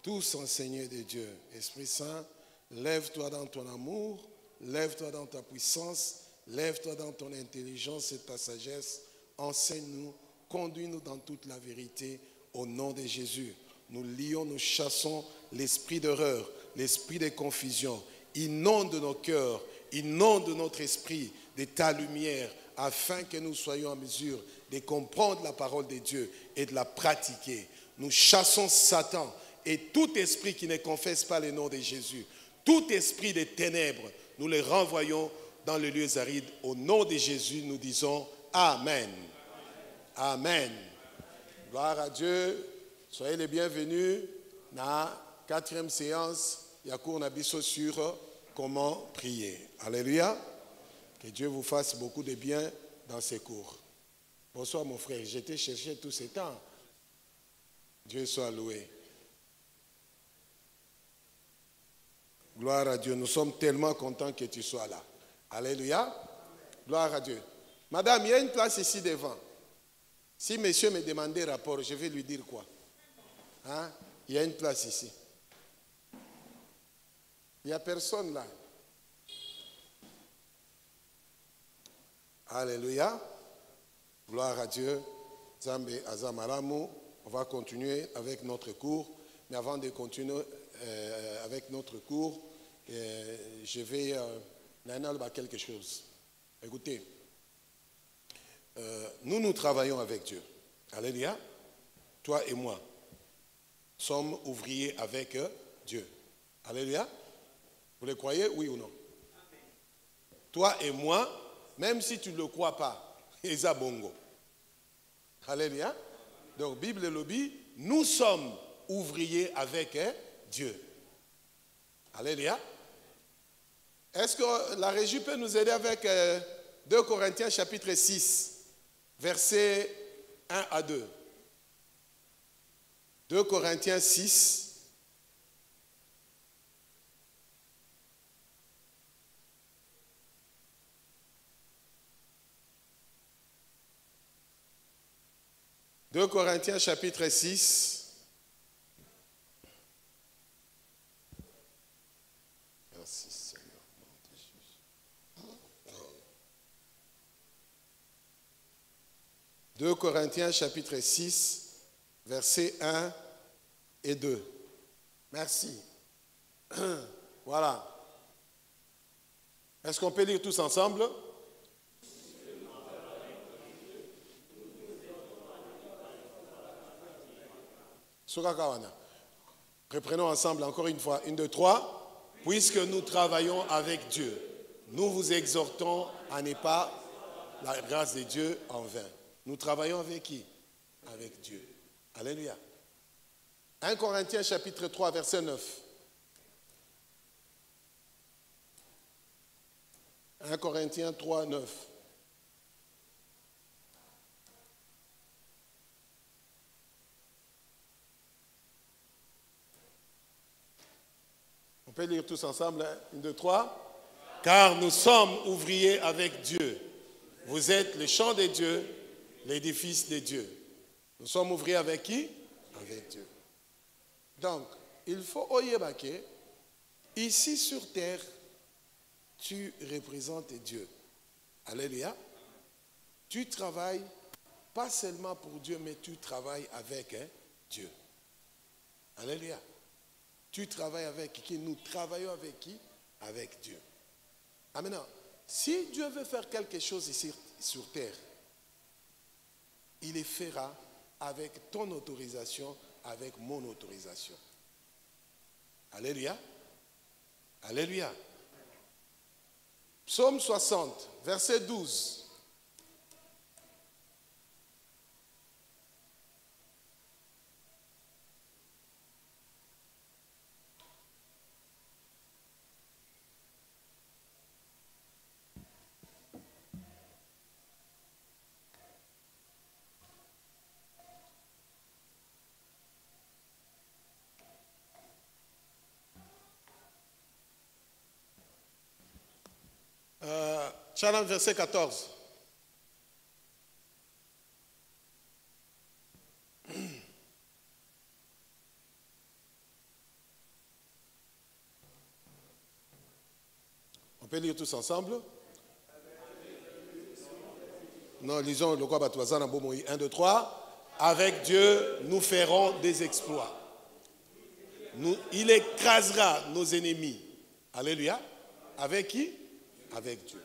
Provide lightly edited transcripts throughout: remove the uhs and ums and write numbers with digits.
tous enseignés de Dieu. Esprit Saint, lève-toi dans ton amour, lève-toi dans ta puissance, lève-toi dans ton intelligence et ta sagesse. Enseigne-nous, conduis-nous dans toute la vérité au nom de Jésus. Nous lions, nous chassons l'esprit d'erreur, l'esprit de confusion. Inonde nos cœurs, inonde notre esprit de ta lumière afin que nous soyons en mesure de comprendre la parole de Dieu et de la pratiquer. Nous chassons Satan et tout esprit qui ne confesse pas le nom de Jésus, tout esprit de ténèbres, nous les renvoyons dans les lieux arides. Au nom de Jésus, nous disons Amen. Amen. Gloire à Dieu. Soyez les bienvenus dans la 4e séance. Il y a cours nabiso sur comment prier. Alléluia. Que Dieu vous fasse beaucoup de bien dans ces cours. Bonsoir mon frère. J'étais cherché tout ce temps. Dieu soit loué. Gloire à Dieu. Nous sommes tellement contents que tu sois là. Alléluia. Gloire à Dieu. Madame, il y a une place ici devant. Si monsieur me demandait rapport, je vais lui dire quoi? Hein? Il y a une place ici. Il n'y a personne là. Alléluia. Gloire à Dieu. Zambe Azamalamu. On va continuer avec notre cours. Mais avant de continuer avec notre cours, je vais quelque chose. Écoutez, nous travaillons avec Dieu. Alléluia. Toi et moi sommes ouvriers avec Dieu. Alléluia. Vous le croyez, oui ou non? Amen. Toi et moi, même si tu ne le crois pas, Eza Bongo. Alléluia. Donc, Bible le dit, nous sommes ouvriers avec Dieu. Alléluia. Est-ce que la régie peut nous aider avec 2 Corinthiens chapitre 6, versets 1 à 2. 2 Corinthiens 6. « 2 Corinthiens chapitre 6. Merci Seigneur. 2 Corinthiens chapitre 6, versets 1 et 2. Merci. Voilà. Est-ce qu'on peut lire tous ensemble? Reprenons ensemble encore une fois. 1, 2, 3. Puisque nous travaillons avec Dieu, nous vous exhortons à ne pas la grâce de Dieu en vain. Nous travaillons avec qui? Avec Dieu. Alléluia. 1 Corinthiens chapitre 3, verset 9. 1 Corinthiens 3, 9. On peut lire tous ensemble, 1, 2, 3. Car nous sommes ouvriers avec Dieu. Vous êtes le champ de Dieu, l'édifice de Dieu. Nous sommes ouvriers avec qui? Avec Dieu. Donc, il faut oyebake, ici sur terre, tu représentes Dieu. Alléluia. Tu travailles pas seulement pour Dieu, mais tu travailles avec Dieu. Alléluia. Tu travailles avec qui? Nous travaillons avec qui? Avec Dieu. Ah, maintenant, si Dieu veut faire quelque chose ici sur terre, il le fera avec ton autorisation, avec mon autorisation. Alléluia. Alléluia. Psaume 60, verset 12. Challenge verset 14. peut lire tous ensemble. Non, lisons le quoi Batoazan en beau mot. 1, 2, 3. Avec Dieu, nous ferons des exploits. Il écrasera nos ennemis. Alléluia. Avec qui? Avec Dieu.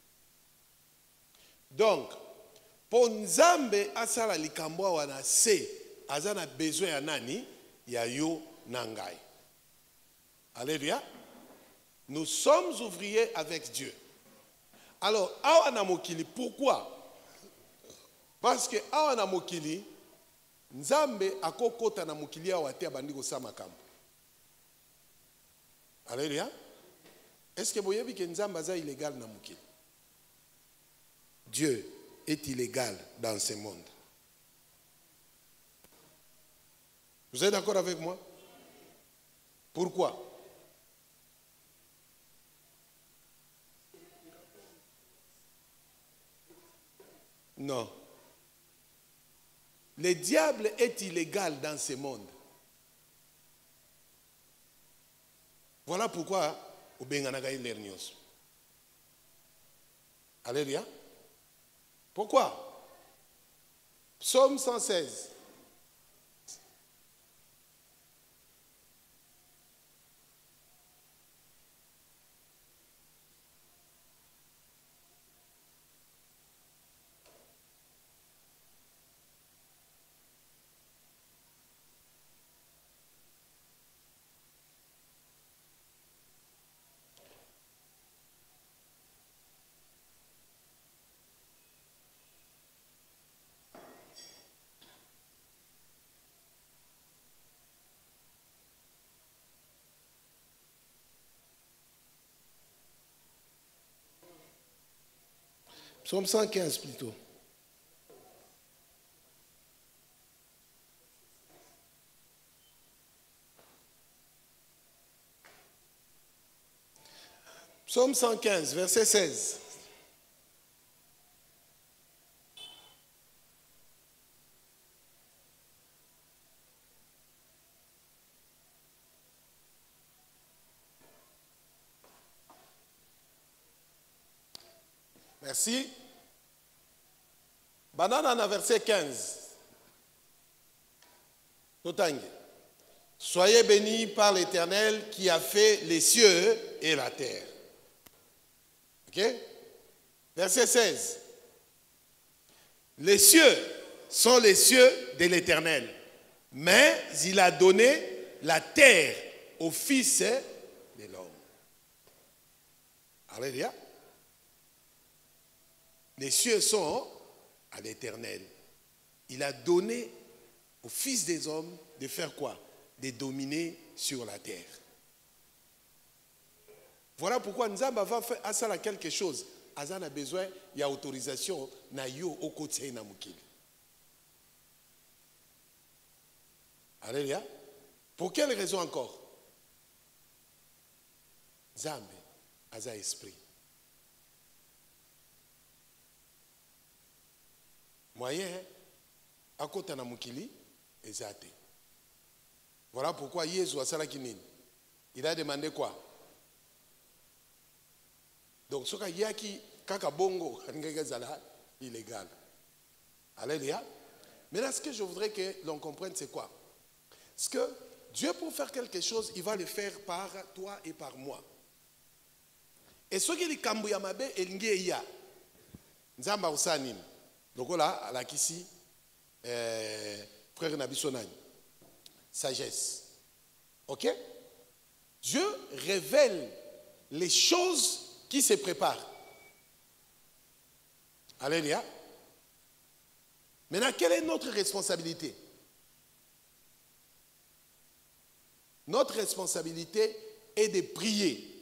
Donc, pour Nzambe asala likambo wana se azana besoin ya nani ya yo nangai. Alléluia. Nous sommes ouvriers avec Dieu. Alors, awa na mokili, pourquoi? Parce que awa na mokili, Nzambe akokota na mokili awa te abandi kosala makambo. Alléluia. Est-ce que vous voyez que Nzambe est illégal dans mokili? Dieu est illégal dans ce monde. Vous êtes d'accord avec moi? Pourquoi? Non. Le diable est illégal dans ce monde. Voilà pourquoi au Benganagaï l'Ernios. Alléluia. Pourquoi? Psaume 116. Psaume 115 plutôt. Psaume 115, verset 16. Merci. Banana verset 15. Totangue. Soyez bénis par l'Éternel qui a fait les cieux et la terre. Ok? Verset 16. Les cieux sont les cieux de l'Éternel, mais il a donné la terre au Fils de l'homme. Alléluia. Les cieux sont à l'Éternel. Il a donné au Fils des hommes de faire quoi? De dominer sur la terre. Voilà pourquoi Nzamba va faire à ça quelque chose. Azan a besoin, il y a autorisation na yo au côté na mukili. Alléluia. Pour quelle raison encore? Nzambe aza esprit. Moyen à côté na mukili ezate. Voilà pourquoi Jésus a sala kinini. Il a demandé quoi? Donc ce qu'il y a qui kaka bongo illégal. Alléluia. Mais là ce que je voudrais que l'on comprenne c'est quoi? Parce que Dieu pour faire quelque chose, il va le faire par toi et par moi. Et ce qui est kambuya mabe elinge ya. Nzamba usanim. Donc là, à la kisi, frère Nabisonani, sagesse. Ok? Dieu révèle les choses qui se préparent. Alléluia. Maintenant, quelle est notre responsabilité? Notre responsabilité est de prier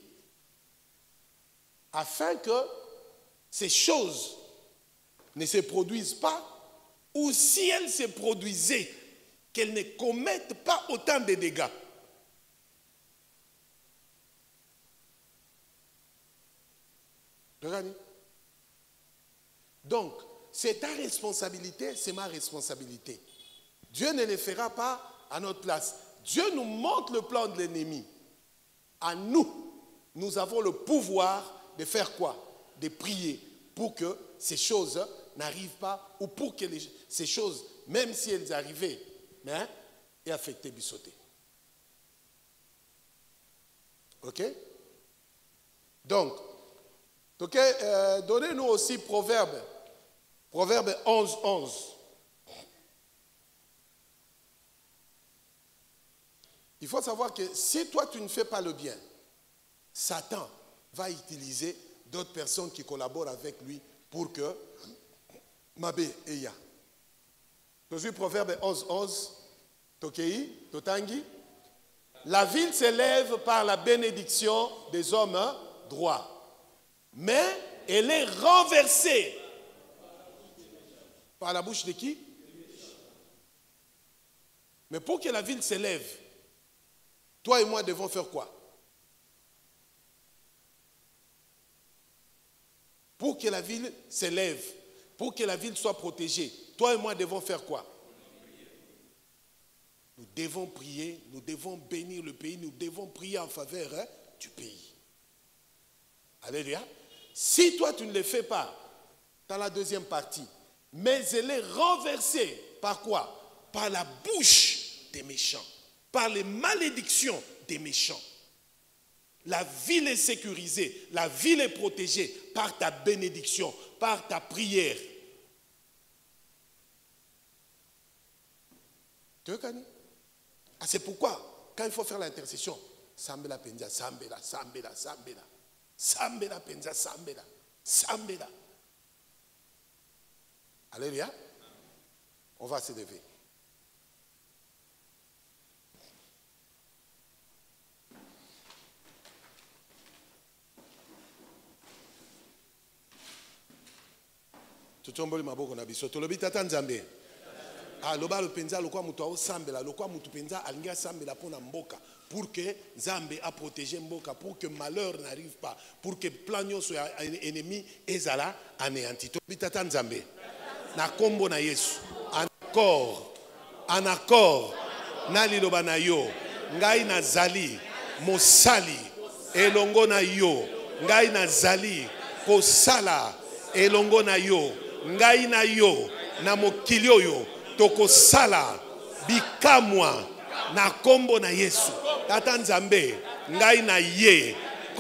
afin que ces choses ne se produisent pas, ou si elles se produisaient, qu'elles ne commettent pas autant de dégâts. Regardez. Donc, c'est ta responsabilité, c'est ma responsabilité. Dieu ne le fera pas à notre place. Dieu nous montre le plan de l'ennemi. À nous, nous avons le pouvoir de faire quoi? De prier pour que ces choses n'arrivent pas, ou pour que ces choses, même si elles arrivaient, mais aient affecté Bissoté. Ok? Donc, donnez-nous aussi Proverbe 11, 11. Il faut savoir que si toi tu ne fais pas le bien, Satan va utiliser d'autres personnes qui collaborent avec lui pour que Mabé Eya. Aujourd'hui, Proverbe 11, 11. Tokei, Totangi. La ville s'élève par la bénédiction des hommes droits, mais elle est renversée par la bouche de qui? Mais pour que la ville s'élève, toi et moi devons faire quoi? Pour que la ville s'élève, pour que la ville soit protégée, toi et moi devons faire quoi? Nous devons prier, nous devons bénir le pays, nous devons prier en faveur du pays. Alléluia. Si toi tu ne le fais pas, dans la deuxième partie, mais elle est renversée par quoi? Par la bouche des méchants, par les malédictions des méchants. La ville est sécurisée, la ville est protégée par ta bénédiction, par ta prière. Tu veux gagner? Ah, c'est pourquoi, quand il faut faire l'intercession, Sambela Penza, Sambela, Sambela, Sambela, Sambela Penza, Sambela, Sambela. Alléluia. On va se lever. Tutomboli maboko na biso. Tolobi tata Nzambe. Ah, loba le penza lokwa mutu au sambela, lokwa mutu penza alinga sambela pona mboka pour que Nzambe a protégé mboka, pour que malheur n'arrive pas, pour que plagno soit ennemi ezala anéanti. Tolobi tata Nzambe. Na kombo na Yesu. En accord na liloba na yo, ngai na zali mosali elongo na yo, ngai na zali kosala elongo na yo, ngai na yo na mokili oyo tokosala bikamwa na kombo na Yesu. Tata Nzambe, ngai na ye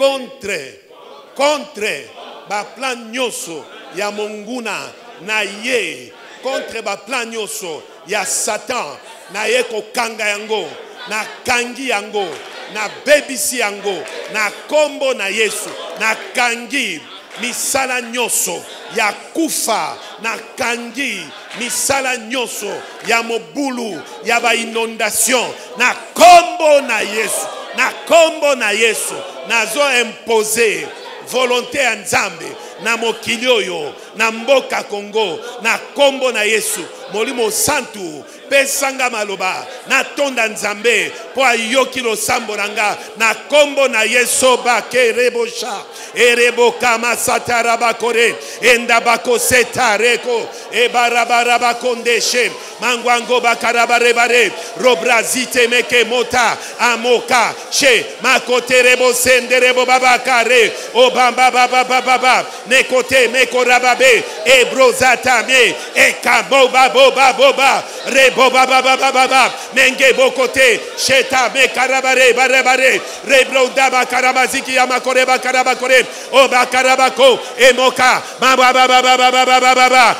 contre ba plan nyoso ya monguna na ye, contre ba plan nyoso ya Satan na ye kokanga yango, na kangi yango, na bebisi yango, na kombo na Yesu, na kangi misala nyoso ya kufa, na kangi misala nyoso ya mobulu, ya ba inondation, na kombo na Yesu, na kombo na Yesu, nazo imposer volonté ya Nzambe na mokili oyo, na mboka Kongo, na kombo na Yesu. Molimo santu pesanga maloba na tonda Nzambe po ayoki losambo nanga na kombo na Yesu bake rebosha ereboka masatara bakore enda bako setareko e barabara bakondeshe mangwango bakarabarebare robrazite meke mota amoka she makoterebo senderebo babakare obamba baba baba nekote mekorababe ebrozata me ekabo boba rebo baba menge bokote sheta me karabare barebare rebronda bakarabaziki yamakore bakarabakore obakarabako emoka baba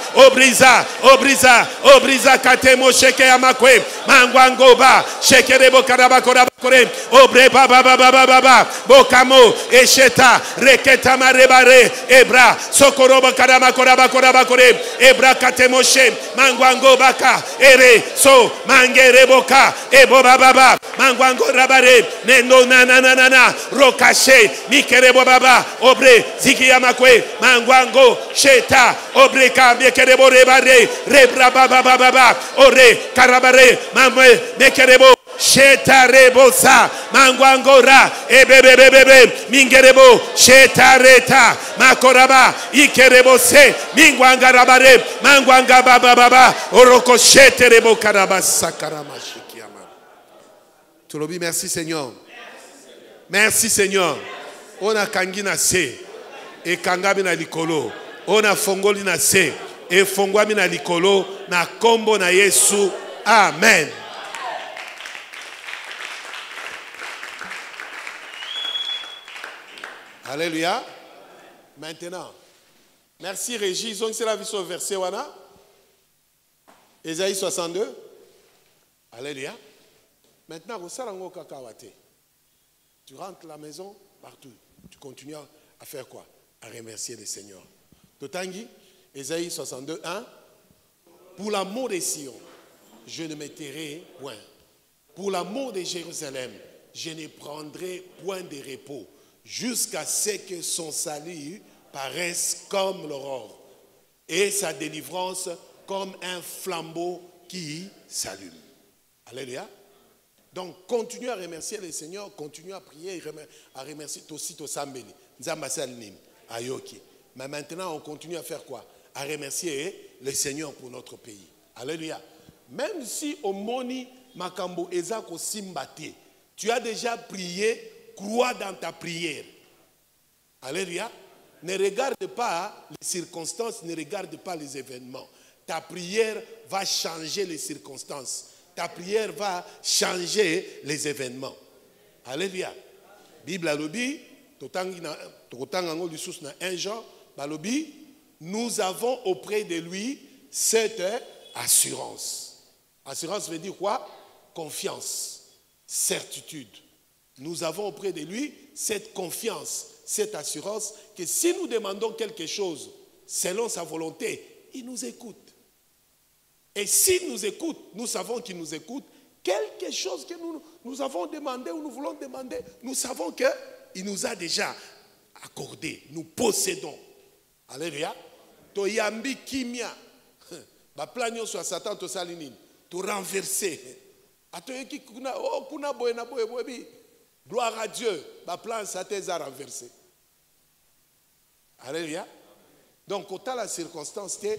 obriza katemo sheke yamakwe mangwangoba shekerebo karabakora bakore obre baba bokamo esheta reketa marebare ebra sokoroba karamakora bakore ebra katemoshe mangwango baka ere so mangereboka ebo baba mangwango rabare nendo na rokashe mikerebo baba obre ziki yamakwe mangwango sheta obre kambekerebo rebare rebra baba ore karabare mamwe mekerebo sheta rebosa mangwangora ebebebebe mingerebo sheta reta makoraba ikerebose mingwangarabare mangwanga baba oroko shete rebo karaba sakaramashikiyama. Tulobi merci Seigneur. Merci Seigneur. On a kangina se ekangami na likolo. Ona fongoli na se. E fongwami na likolo. Na kombo na Yesu. Amen. Alléluia. Maintenant, merci Régis. Donc c'est la vie sur le verset wana. Ésaïe 62. Alléluia. Maintenant, tu rentres à la maison, partout. Tu continues à faire quoi? À remercier le Seigneur. Totangi, Ésaïe 62, 1. Pour l'amour des Sion, je ne me tairai point. Pour l'amour de Jérusalem, je ne prendrai point de repos, jusqu'à ce que son salut paraisse comme l'aurore, et sa délivrance comme un flambeau qui s'allume. Alléluia. Donc, continue à remercier le Seigneur, continue à prier, à remercier aussi Tosambeli, Nzambasalnim, Ayoki. Mais maintenant, on continue à faire quoi? À remercier le Seigneur pour notre pays. Alléluia. Même si au Moni Makambo Ezako Simbate, tu as déjà prié, crois dans ta prière. Alléluia. Ne regarde pas les circonstances, ne regarde pas les événements. Ta prière va changer les circonstances. Ta prière va changer les événements. Alléluia. Bible alobi, totangango lisusu na 1 Jean, balobi, nous avons auprès de lui cette assurance. Assurance veut dire quoi? Confiance, certitude. Nous avons auprès de lui cette confiance, cette assurance que si nous demandons quelque chose selon sa volonté, il nous écoute. Et s'il nous écoute, nous savons qu'il nous écoute. Quelque chose que nous avons demandé ou nous voulons demander, nous savons qu'il nous a déjà accordé. Nous possédons. Alléluia. Toyambi kimia. Ba planio soit Satan to salinine. To renverser. Atoyeki kuna oh kuna boye na boye boye. Gloire à Dieu. Ba plan Satan a renversé. Alléluia. Donc, quand tu as la circonstance, que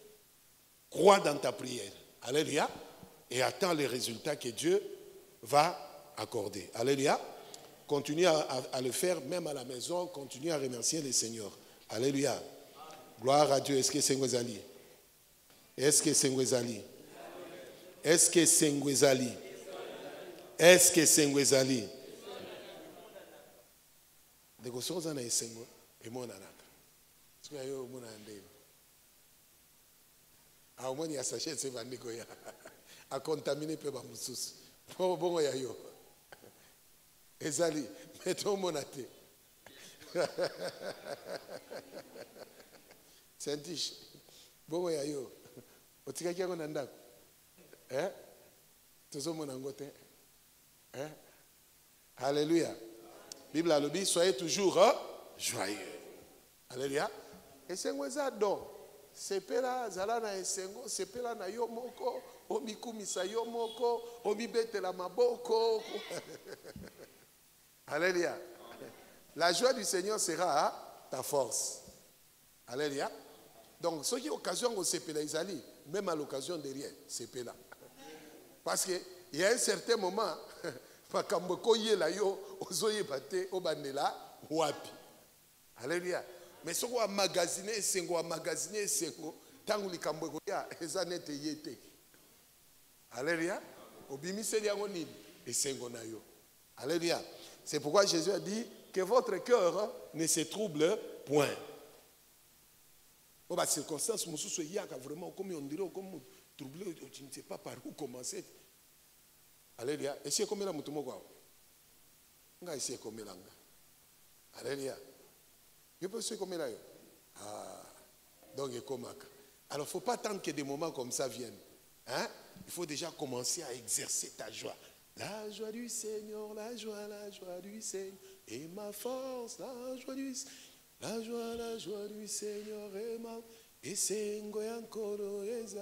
crois dans ta prière. Alléluia. Et attends les résultats que Dieu va accorder. Alléluia. Continue à le faire même à la maison. Continue à remercier le Seigneur. Alléluia. Gloire à Dieu. Est-ce que c'est Ngwezali? Est-ce que c'est Ngwezali? Est-ce que c'est Ngwezali? Est-ce que c'est Ngwezali? De quoi sont en Esengo et mon anaka? Est-ce que yo mon ande? Ah, au moins il y a sachet de Vandekoya. A contaminé peu bamusus. Bon ya yo. Ezali, mettons mon athée. Saint-Tiche. Bon ya yo. Otika kia kona ndako. Tozo mon angote. Alléluia. Bible a le dit, soyez toujours joyeux. Alléluia. Et c'est un don. C'est pela zalana esengo, c'est pela na yo moko, omikumisa yo moko, omibete la maboko. Alléluia. La joie du Seigneur sera ta force. Alléluia. Donc, ce qui est occasion de se pela Isali, même à l'occasion de rien, c'est pela. Parce qu'il y a un certain moment, alléluia. Mais ce qu'on a magasiné, c'est qu'on a magasiné, c'est qu'on a magasiné, alléluia. Alléluia. C'est pourquoi Jésus a dit que votre cœur ne se trouble point. Bon, bah, circonstance, vraiment, comme on dirait, comme troublé, tu ne sais pas par où commencer. Alléluia. Et c'est comme la mouton quoi? C'est comme la. Alléluia. Je peux se comme là. Ah. Donc il comme. Alors il ne faut pas attendre que des moments comme ça viennent. Hein? Il faut déjà commencer à exercer ta joie. La joie du Seigneur, la joie du Seigneur est ma force, la joie du Seigneur est ma et c'est encore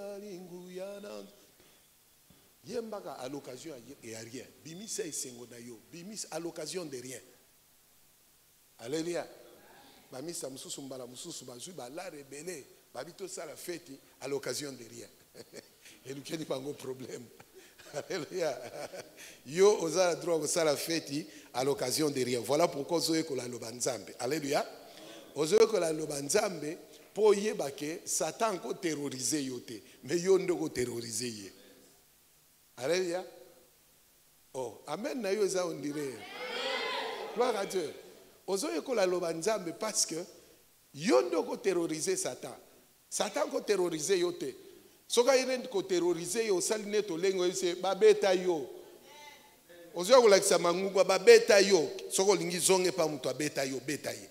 Yembaka à l'occasion et à rien. Bimis c'est sengonayo. Bimis à l'occasion de rien. Alléluia. Bimis ça mususu mbala mususu bazui bala rebelle. Babito ça la fête à l'occasion de rien. Et nous qui pas un problème. Alléluia. Yo osa droit ça la fête à l'occasion de rien. Voilà pourquoi zoé ko la lobanzambe. Alléluia. ozoyo kola loba nzambe po yeba ke Satan ko terroriser yote mais yo ndoko terroriser ye. Alléluia. Oh, amen na yo za on dirait. Gloire à Dieu. Ozoyo kola loba nzambe parce que yo ndoko terroriser Satan. Satan ko terroriser yote. Soka yene ko terroriser yo saline to lengo yese babeta yo. Ozoyo kola kisa manguba babeta yo. Soko lingi zonge pa mutu abeta yo beta ye.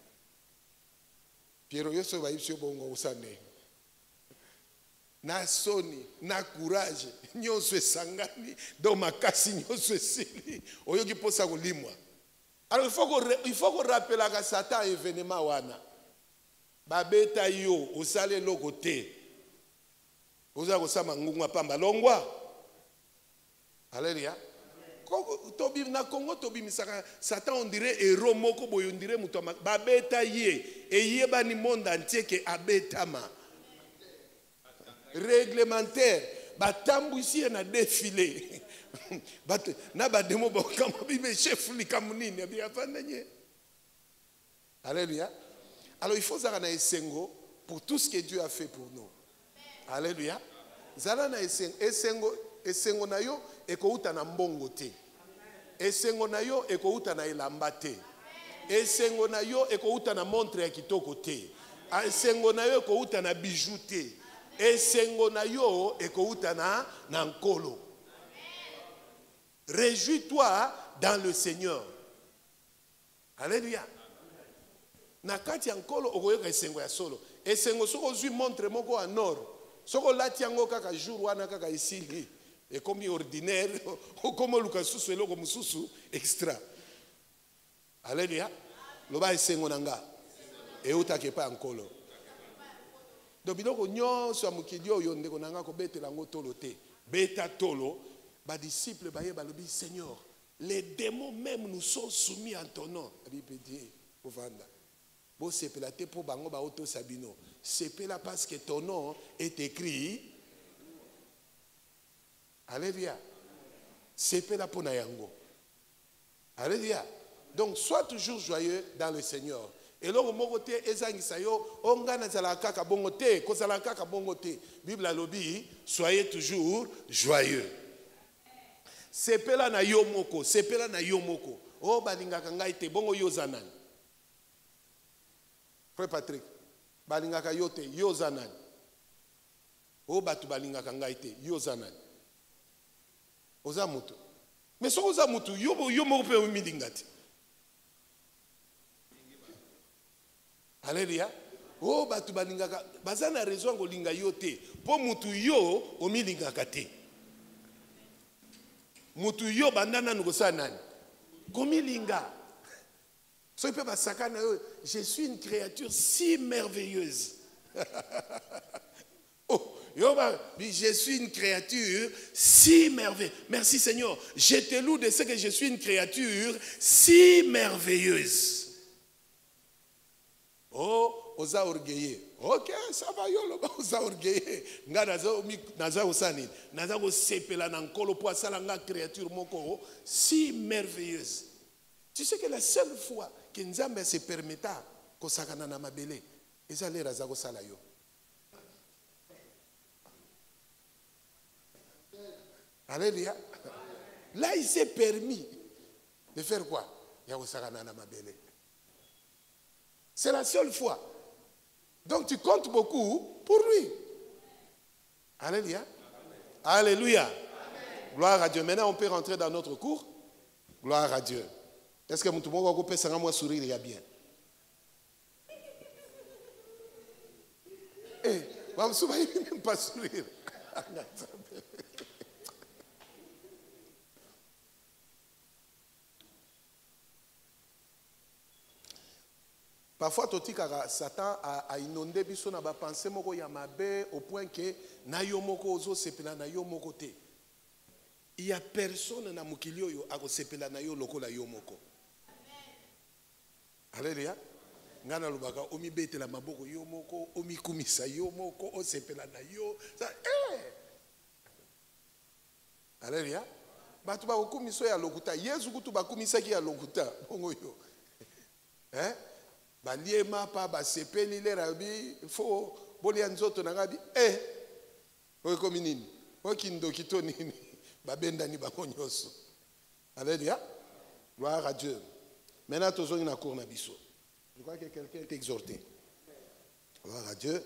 Piero yoso ba yipsyo bongo usane. Na soni, na courage, nyonso esangani, do makasi nyonso esili, oyoki posa kolimwa. Alors il faut qu'on rappelle que Satan événement wana. Babeta yo, osale loko te. Oza kosama ngungwa pamba longwa. Alléluia. Tobi na Congo tobi misaka Satan on dirait héros moko boyo on dirait muto babeta ye eyeba ni monde entier que abetama. Réglementaire batambwisi na défilé. Na ba demo ba kama bibe chef likamunini abia fananye. Alléluia. Alors il faut zara na esengo pour tout ce que Dieu a fait pour nous. Alléluia. Zara na esengo na yo ekouta na mbongo te. Esengo na yo ekouta na elamba te. Esengo na yo ekouta na montre ya kitoko te. Esengo na yo ekouta na bijou te. Esengo na yo ekouta na nkolo. Réjouis-toi dans le Seigneur. Alléluia. Na kati ya nkolo okoyoka esengo ya solo. Esengo soko zui montre moko en or. Soko lati yango kaka jour wana kaka isili. Et comme ordinaire, comme luka susu eloko mususu extra. Alléluia. Loba esengo nanga. Euta kepa nkolo. Donc biloko nyonso ya mokili oyo ndeko nanga ko betela ngo tolo te. Beta tolo, ba disciples ba yeba lobi Seigneur, les démons même nous sont soumis en ton nom. Répétez, ovanda. Bo sepela te po bango ba auto sabino. Sepela parce que ton nom est écrit. Alléluia. Sepela po na yango. Alléluia. Donc sois toujours joyeux dans le Seigneur. Et là, Bible a lobby, soyez toujours joyeux. Sepela na yomoko, sepela na yomoko. Oh balinga kangai te bongo yozanan. Frère Patrick, balinga ka yote yozanan. Oh batu balinga kangai te yozanan. Oza mutu. Mais so oza mutu yomo pe umilingati. Alléluia. Oh batu balingaka bazana raison ngolinga yote po mutu yo omilingaka te. Mutu yo bandana ngosa nani komilinga. So peut basakana je suis une créature si merveilleuse. Oh yo je suis une créature si merveilleuse. Merci Seigneur. Je te loue de ce que je suis une créature si merveilleuse. Oh, oza orgueilleux. Ok, ça va yo loba oza orgueilleux. Nga naza osani. Naza ko sepela na nkolo po asala nga créature moko si merveilleuse. Tu sais que la seule fois que Nzambe se permetta ko sakana na mabele, ezale raza ko sala yo. Alléluia. Là il s'est permis de faire quoi? Ya ko sakana na mabele. C'est la seule fois. Donc tu comptes beaucoup pour lui. Alléluia. Amen. Alléluia. Amen. Gloire à Dieu. Maintenant on peut rentrer dans notre cours. Gloire à Dieu. Est-ce que tout le monde peut s'en sourire? Il y a bien. Eh, vous ne même pas sourire. Parfois, Satan a inondé biso na ba pensée moko ya mabe au point que na yo moko ozo sepela na yo moko te. Il y a personne na mokili oyo ako sepela na yo lokola yo moko. Alléluia. Ngana lubaka omi betela maboko yo moko, omi kumisa yo moko, o sepela na yo. Alléluia. Batu ba kumiso ya lokuta. Yesu kutu ba kumisa ki ya lokuta. Bongo yo. Hein? baliema pa basepeli le rabi fo bolia nzoto na rabi okomi nini okindoki to nini babendani bango nyonso. Alléluia. Gloire à Dieu. Maintenant tozongi na cour na biso. Je crois que quelqu'un est exhorté. Gloire à Dieu.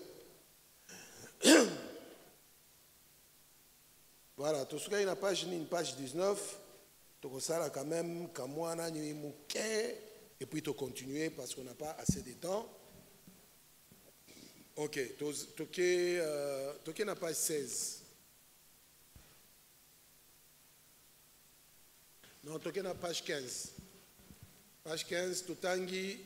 Voilà, tout ce qui est une page 19, tu ça quand même, comme moi, et puis tu continuer parce qu'on n'a pas assez de temps. Ok, tu es na page 16. Non, tu es na page 15. Page 15, tu tangi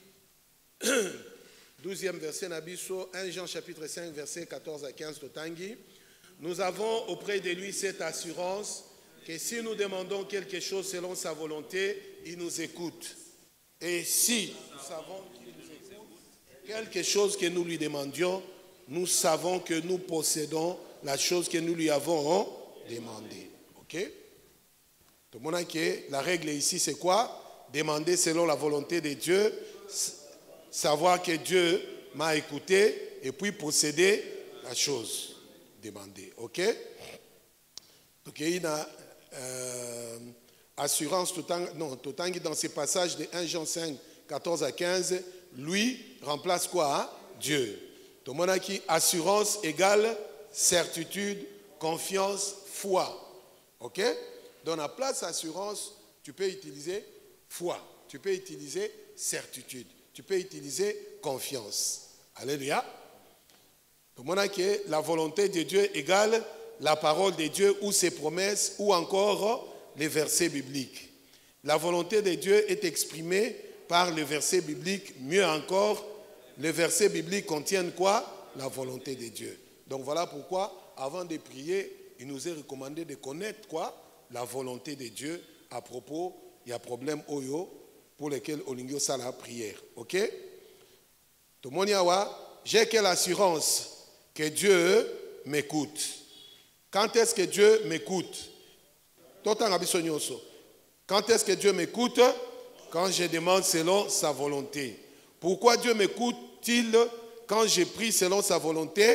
12e verset Nabiso, 1 Jean chapitre 5, verset 14 à 15, tu tangi. Nous avons auprès de lui cette assurance que si nous demandons quelque chose selon sa volonté, il nous écoute. Et si nous savons qu'il nous écoute, quelque chose que nous lui demandions, nous savons que nous possédons la chose que nous lui avons demandée. Ok? Tout le monde a que la règle ici, c'est quoi? Demander selon la volonté de Dieu, savoir que Dieu m'a écouté et puis posséder la chose. Demander, ok? Donc il y a une assurance tout dans ces passages de 1 Jean 5, 14 à 15, lui remplace quoi? Hein? Dieu. Tout le monde a qui assurance égale certitude, confiance, foi. Ok? Dans la place assurance, tu peux utiliser foi, tu peux utiliser certitude, tu peux utiliser confiance. Alléluia. Tout le monde a que la volonté de Dieu égale la parole de Dieu ou ses promesses ou encore les versets bibliques. La volonté de Dieu est exprimée par les versets bibliques. Mieux encore, les versets bibliques contiennent quoi? La volonté de Dieu. Donc voilà pourquoi, avant de prier, il nous est recommandé de connaître quoi? La volonté de Dieu à propos, il y a problème oyo pour lesquels on ça la prière. Ok? Tout le monde y a, j'ai quelle assurance que Dieu m'écoute. Quand est-ce que Dieu m'écoute? Quand est-ce que Dieu m'écoute? Quand je demande selon sa volonté. Pourquoi Dieu m'écoute-t-il quand je prie selon sa volonté?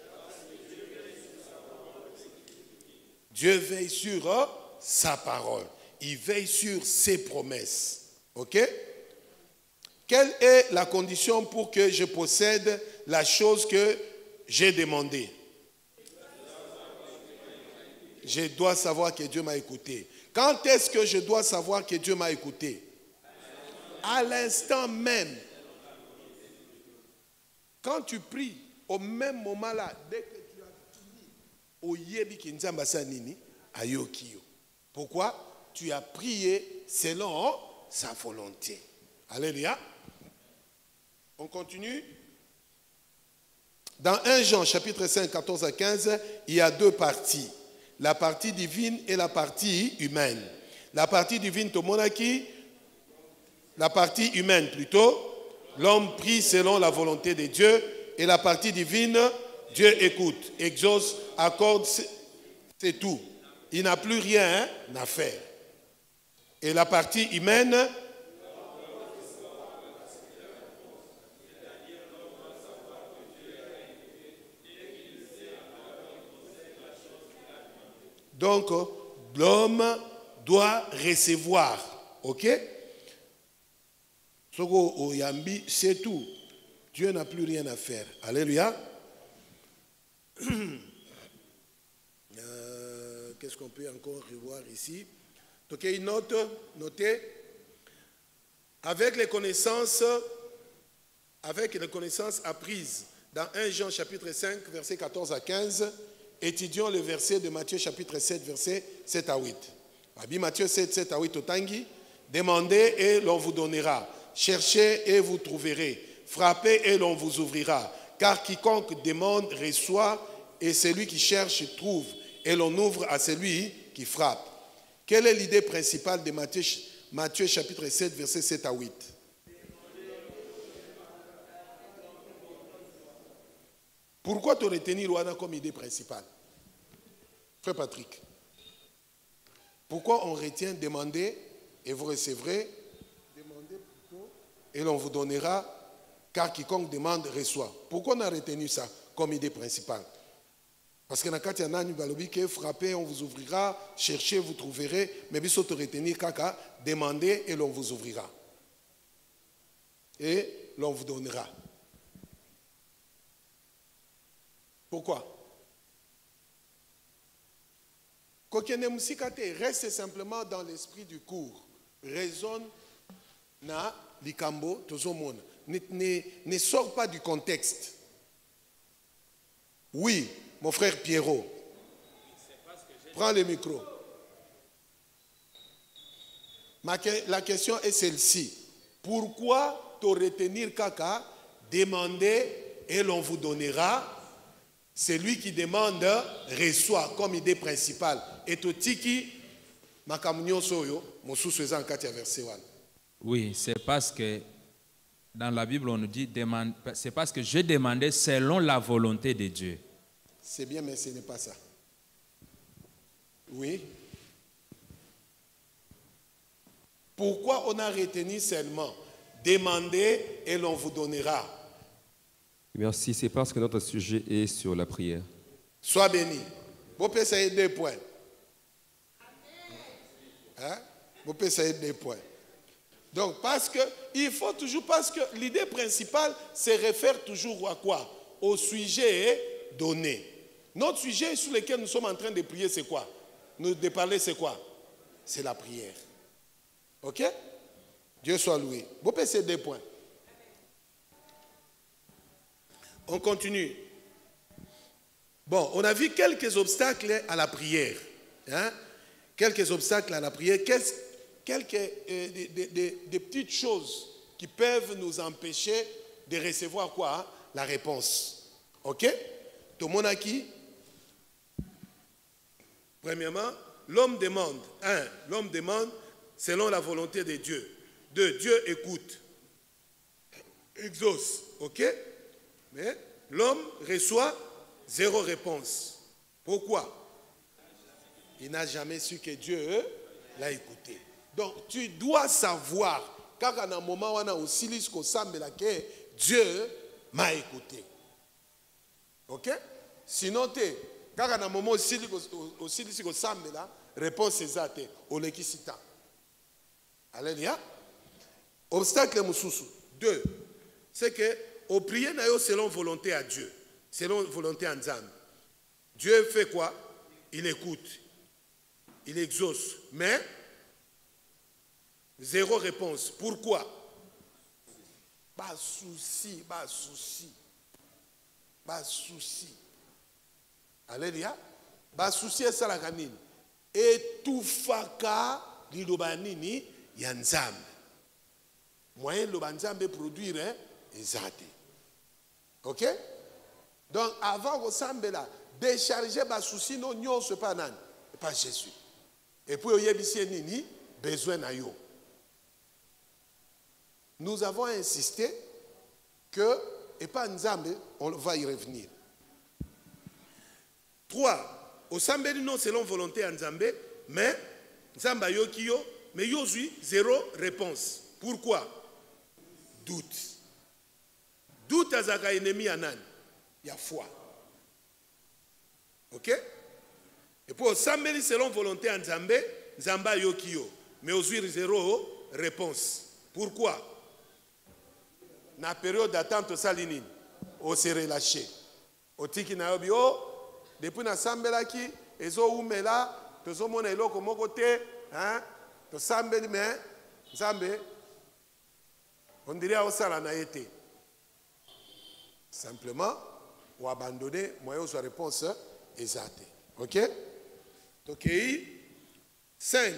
Dieu veille sur sa parole. Il veille sur ses promesses. Ok? Quelle est la condition pour que je possède la chose que j'ai demandé? Je dois savoir que Dieu m'a écouté. Quand est-ce que je dois savoir que Dieu m'a écouté? À l'instant même. Quand tu pries, au même moment là, dès que tu as fini, au yebi kinzamba sanini, ayokio. Pourquoi? Tu as prié selon sa volonté. Alléluia. On continue. Dans 1 Jean chapitre 5, 14 à 15, il y a deux parties. La partie divine et la partie humaine. La partie divine, tout le monde a qui? La partie humaine plutôt. L'homme prie selon la volonté de Dieu. Et la partie divine, Dieu écoute, exauce, accorde, c'est tout. Il n'a plus rien à faire. Et la partie humaine, donc, l'homme doit recevoir. Ok? C'est tout. Dieu n'a plus rien à faire. Alléluia. Qu'est-ce qu'on peut encore revoir ici? Donc, une note, notez. Avec les connaissances apprises dans 1 Jean chapitre 5, versets 14 à 15, étudions le verset de Matthieu chapitre 7, versets 7 à 8. Matthieu 7, 7 à 8 au Tangi. Demandez et l'on vous donnera. Cherchez et vous trouverez. Frappez et l'on vous ouvrira. Car quiconque demande reçoit, et celui qui cherche trouve, et l'on ouvre à celui qui frappe. Quelle est l'idée principale de Matthieu chapitre 7, versets 7 à 8? Pourquoi tu retenu Luana comme idée principale? Frère Patrick. Pourquoi on retient demander et vous recevrez? Demandez plutôt et l'on vous donnera. car quiconque demande reçoit. Pourquoi on a retenu ça comme idée principale? Parce que dans le cas de frapper, on vous ouvrira, cherchez, vous trouverez, mais il faut retenir kaka, demandez et l'on vous ouvrira. Et l'on vous donnera. Pourquoi? Reste simplement dans l'esprit du cours. Raisonne na likambo tozomona. Ne sors pas du contexte. Oui, mon frère Pierrot. Prends le micro. La question est celle-ci. Pourquoi te retenir kaka, demander et l'on vous donnera? Celui qui demande reçoit comme idée principale. Et totiki makamunyo soyo mosusu eza nkati ya verset 1. Oui, c'est parce que dans la Bible on nous dit c'est parce que je demandais selon la volonté de Dieu. C'est bien, mais ce n'est pas ça. Oui. Pourquoi on a retenu seulement demander et l'on vous donnera? Merci, c'est parce que notre sujet est sur la prière. Sois béni. Vous pouvez essayer 2 points. Hein? Vous pouvez essayer 2 points. Donc, il faut toujours, parce que l'idée principale se réfère toujours à quoi? Au sujet donné. Notre sujet sur lequel nous sommes en train de prier, c'est quoi? De parler, c'est quoi? C'est la prière. Ok? Dieu soit loué. Vous pouvez essayer 2 points. On continue. Bon, on a vu quelques obstacles à la prière. Hein? Quelques obstacles à la prière. Des petites choses qui peuvent nous empêcher de recevoir quoi? La réponse. Ok? Tout le monde a qui? Premièrement, l'homme demande. 1. L'homme demande selon la volonté de Dieu. 2. Dieu écoute. Exauce. Ok? Mais l'homme reçoit 0 réponse. Pourquoi? Il n'a jamais su que Dieu l'a écouté. Donc tu dois savoir, car à un moment où on a aussi dit que Dieu m'a écouté. Ok? Sinon, car à un moment aussi dit que la réponse est zate. Olekisita. Alléluia. Obstacle mususu. 2. C'est que au prier selon volonté à Dieu, selon volonté à Nzambe. Dieu fait quoi? Il écoute, il exauce, mais 0 réponse. Pourquoi? Pas souci. Alléluia. Pas souci et ça la canine. Et tout faka liloba nini ya Nzambe. Moyen loba Nzambe produire ezate. Ok? Donc, avant que Sambela décharger les soucis, non, non, ce n'est pas nan, pas Jésus. Et puis, il y a besoin de yo. Nous avons insisté que, et pas Nzambe, on va y revenir. 3. Au Sambeli, non, selon volonté à Nzambe, mais Nzamba yo kiyo, mais yo 0 réponse. Pourquoi? Doute. Doute à zaka ennemi anan. Il y a foi. Ok? Et pour Sambeli selon volonté en Nzambe, Nzamba yokiyo. Mais aux 0 réponse. Pourquoi? Na période d'attente au salinine, on s'est relâché. Au tiki na yobio, depuis na Sambela ki, ezo umela, tozo mona eloko mokote, hein? To Sambeli mais Nzambe, on dirait au sala na été. Simplement, ou abandonner, moyen de réponse exacte. Ok? Ok? 5.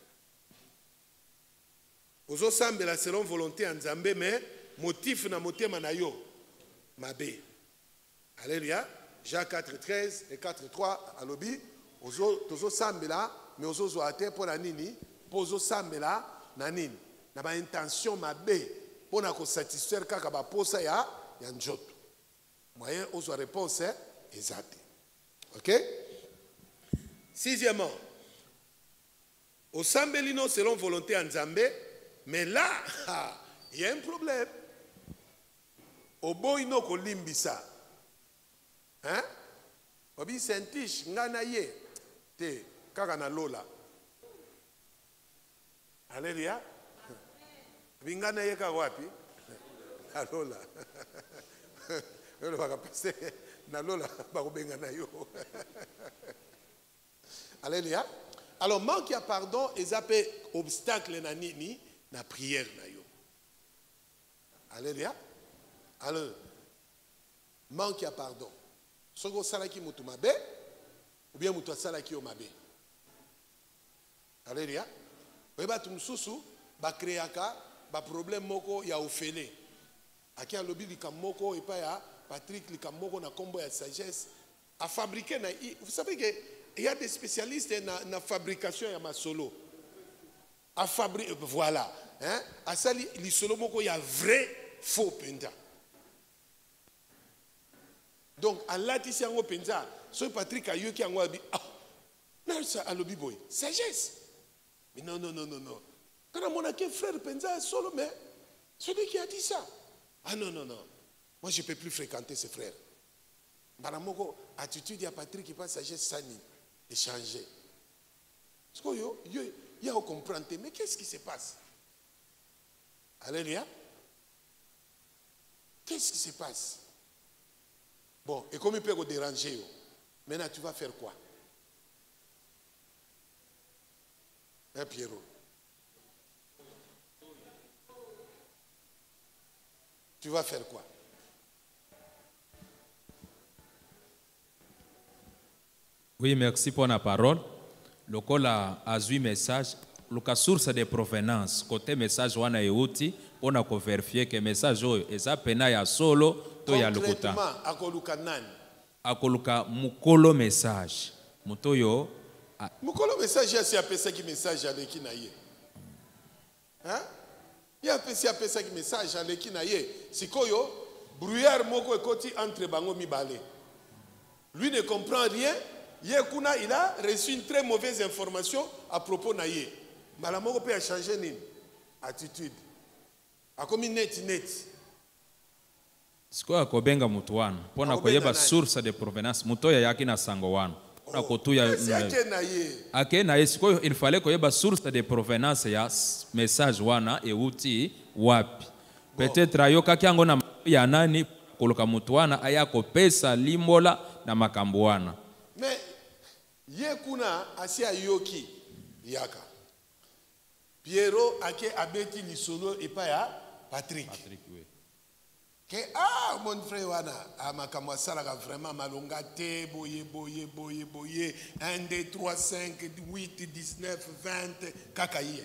Ozo sambela selon volonté en Nzambe, mais motif na motema na yo. Mabe. Alléluia. Jacques 4:13 et 4:3 à l'obi. Ozo sambela, mais ozo zoate pour la nini. Pozo sambela na nini. Na ba intention mabe. Pour na ko satisfaire kaka ba posa ya njoto. Moyen aux réponses exacte. Ok? 6. Au Sambelino selon volonté en Nzambe, mais là, il y a un problème. Oboy no ko limbisa. Hein? Obi sentish ngana ye. Te kaka na lola. Alléluia. Bingana ye ka wapi? Na lola. Yo baka passer na lola ba ko benga na yo. Alléluia. Alors manque ya pardon et zappé obstacle na nini na prière na yo. Alléluia. Alors manque ya pardon. Soko salaki mutu mabe ou bien mutu salaki yo mabe. Alléluia. Oeba tumususu ba créaka ba problème moko ya ofele. Aki alobi likamoko et pas ya Patrick likamoko na kombo ya sagesse a fabriqué na. Vous savez que il y a des spécialistes dans la fabrication de ma solo. Voilà. Hein? À ça, les solo, il y a vrai faux penda. Donc, à l'atis, il y a penda. So Patrick a eu qui a dit, ah, non, ça a lobby boy. Sagesse. Mais non. Quand on a qu'un frère penda solo, mais celui qui a dit ça. Ah non. Moi, je ne peux plus fréquenter ce frère. Baramoko, attitude à Patrick qui passe sagesse sani. Échanger. Parce que il y a à comprendre, mais qu'est-ce qui se passe? Alléluia. Qu'est-ce qui se passe? Bon, et comme il peut te déranger, maintenant tu vas faire quoi? Hein, Pierrot? Tu vas faire quoi? Oui, merci pour la parole. Le col a eu message. Le source de provenance, côté message, on a eu on a vérifié que le message est pena ya solo, to ya lukuta. Akoluka mukolo message. Mutoyo. Mukolo message, c'est appelé ça qui message à l'équinaïe. Hein? Il y a appelé ça qui message à l'équinaïe. Si koyo, brouillard moko ekoti entre bango mi balé. Lui ne comprend rien. Yekuna, il a reçu une très mauvaise information à propos de Naye. Malamoko peut changer une attitude. A comme net. Siko akobenga mutu wana. Pona koyeba source de provenance. Muto ya yaki na sango wana. Pona kotuya. Ake na siko il fallait koyeba source de provenance ya message wana euti wapi. Peut-être ayo kaki yango na ya nani koloka mutu wana ayako pesa limbola na makambo wana. Mais Yekuna asia yoki yaka. Pierrot ake abeti lisolo et pas ya Patrick. Oui. Que mon frère wana amakamwa salaka vraiment malonga te boye 1 2 3 5 8 19 20 kakaye.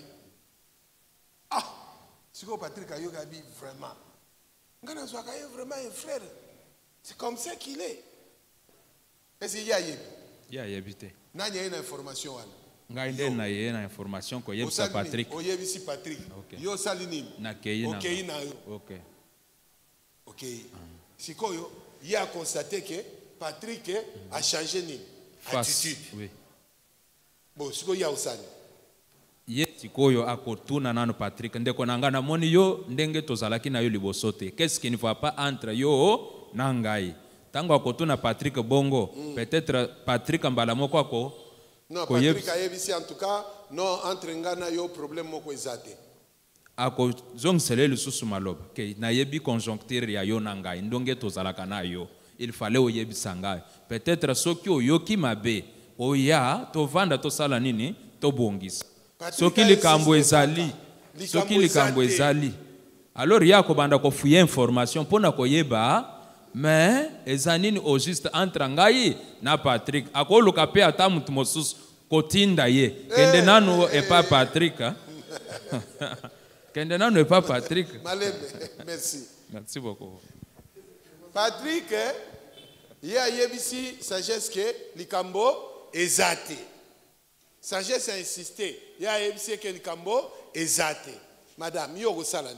Siko Patrick ayoka bi vraiment. Ngana so akaye vraiment un frère. C'est comme ça qu'il est. Est-ce qu'il y a yebi? Il y a yebité. Nani a une information wana. Ngai na ye na information ko yebisa Patrick. O yebisi Patrick. Okay. Yo salini. Na keyi na. Okay na yo. Okay. Okay. Sikoyo, il a constaté que Patrick a changé ni attitude. Oui. Bon, sikoyo ya usani. Ye sikoyo akotuna nano Patrick ndeko nangana moni yo ndenge tozalaki na yo libosote. Qu'est-ce qui ne va pas entre yo na ngai? Tango akotuna Patrick bongo, peut-être Patrick mbalamoko ako. Non, Patrick a yebisi en tout cas, non entre ngana yo problème moko ezate. Ako zong sele lisusu maloba. Que na yebi conjoncture ya yo na ngai ndonge tozalaka na yo. Il fallait o yebisa ngai. Peut-être soki oyoki mabe, oya to vanda to sala nini to bongisa. Soki likambo ezali. Soki likambo ezali. Alors ya ko banda ko fuye information pona ko yeba. Mais ezanini au juste entre ngai na Patrick akoluka pe ata mutu mosusu kotinda ye kende nanu et pas Patrick kende nanu et pas Patrick. Malebe, merci. Merci beaucoup. Patrick il a yebisi sagesse que likambo ezate. Sagesse a insisté. Il a yebisi que likambo ezate. Madame yo salani.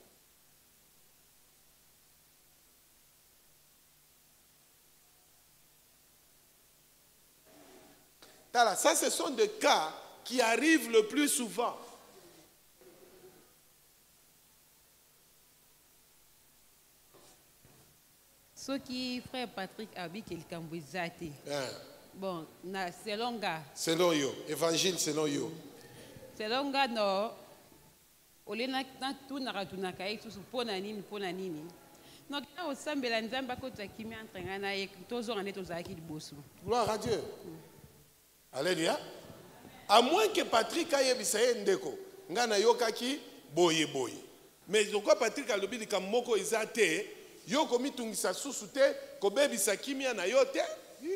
Ça, ce sont des cas qui arrivent le plus souvent. Ce qui frère Patrick abi quelqu'un vous zate. Hein. Bon, na selon ga. Selon yo, évangile selon yo. Selon ga no. Olena na tout na ratuna kai tout pona nini. Donc là au sambela nzamba ko takimi entrenga na ye tozo ane tozaki liboso. Gloire à Dieu. Alléluia. À moins que Patrick aye bisaye ndeko, ngana yokaki boye boye. Mais pourquoi Patrick a lobi likam moko ezate, yo komi tungisa susu te, ko bebisa kimia na yo te.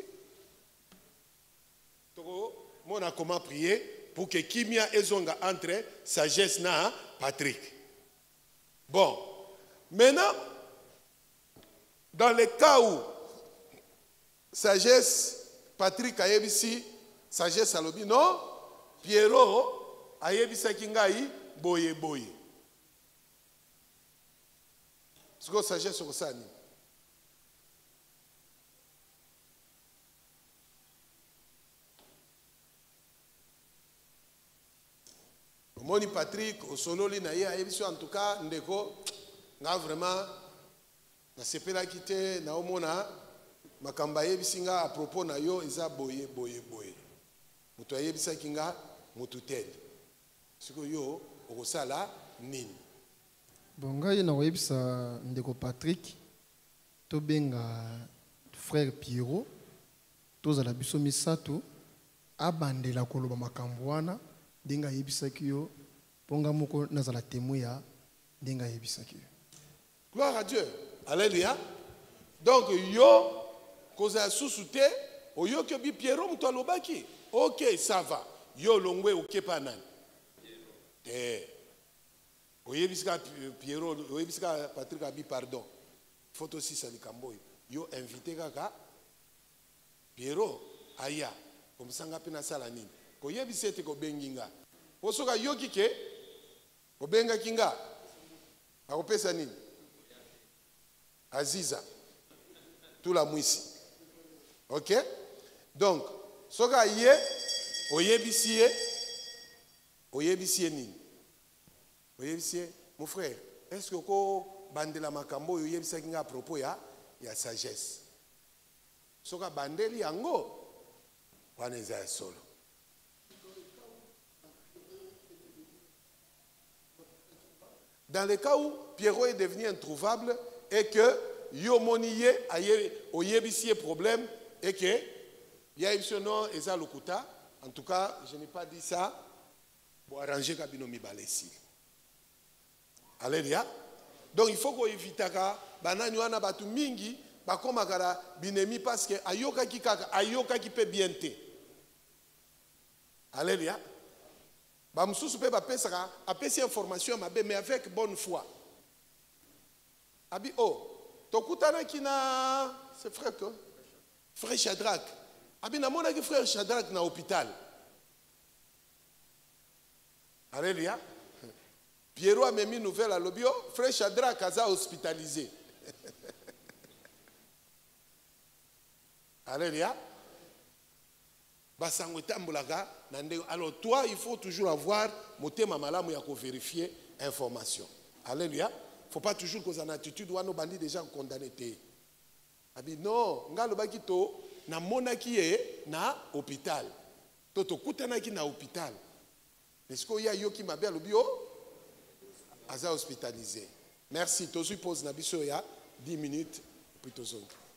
Toko mona comment prier pour que kimia ezonga entre sagesse na Patrick. Bon, maintenant, dans le cas où sagesse, Patrick a yebisi, sagesse a lobi, non, Pierrot a yebisa kingai, boye boye. Ce que sagesse au sani. Moni Patrick, au solo li na ye a yebisi en tout cas, ndeko, nga vraiment, na sepela kite, na omona, makamba yebisi nga à propos na yo, isa boye boye boye. Mutu a yebisa kinga, mutu teli. Ce que yo, au sala, nini. Bon, ngai na oyebisa ndeko Patrick, to benga frère Pierrot, tozala biso misato, abandela koloba makambo wana, denga yebisaki yo, ponga moko nazala témoin ya denga yebisaki yo. Gloire à Dieu. Alléluia. Donc yo koza susute, oyo ke bi Pierrot mutu alobaki. OK, ça va. Yo longwe okepa nani? Oyebisika Pierrot, oyebisika Patrick abi pardon. Photo aussi ça likambo. Yo invité kaka Pierrot aya. Komsanga pena sala nini? Ko yebisete ko benginga. Osoka yo kike ko benga kinga. Akopesa nini? Aziza. Tout la mwisi. OK? Donc, soka ye oyebisie nini? Oyebisie, mon frère, est-ce que ko bandela makambo oyebisa kinga à propos ya sagesse? Soka bandeli yango wana eza solo. Dans le cas où Pierrot est devenu introuvable et que Yomoniye a oyebisie problème et que Yaïpsionon eza lokuta, en tout cas, je n'ai pas dit ça pour arranger Kabino Mibalesi. Alléluia. Donc il faut qu'on évite ka banani wana batu mingi bakoma kara binemi parce que ayoka ki kaka ayoka ki pe bienté. Alléluia. Ba mususu pe ba pesaka apesi information mabe mais avec bonne foi. Abi oh tokutana kina c'est frère que frère Shadrach. Abi na mona ki frère Shadrach na hôpital. Alléluia. Pierrot a mis une nouvelle à l'obio, frère Shadrach a hospitalisé. Alléluia. Alors toi, il faut toujours avoir motema malamu ya ko vérifier information. Alléluia. Il ne faut pas toujours cause en attitude ou à nos bandits déjà condamnés. Abi non, nga lobaki to na monaki e na hôpital. Toto kutana ki na hôpital. Est-ce qu'il y a yo qui m'a bien l'obio? Aza hospitalisé. Merci. Tozu pose na biso ya 10 minutes puis tozongi.